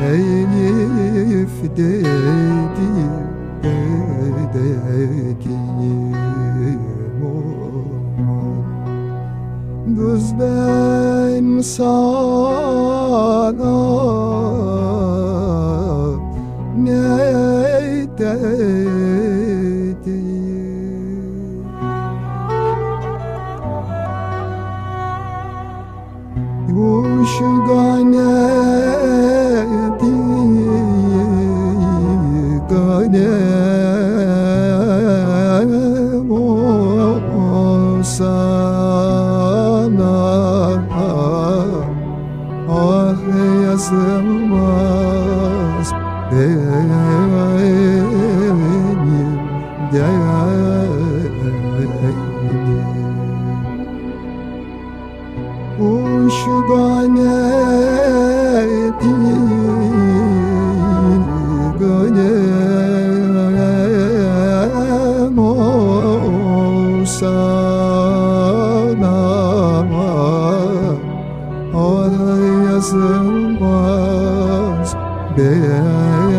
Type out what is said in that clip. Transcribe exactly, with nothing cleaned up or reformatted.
Elif dedi, dediğim olmaz. Kız ben sana ne dedim? Uşuğa ne ganem olsana, ah yazılmaz benim derdim. Uşuğa ne değil ganem olsana, ah yazılmaz benim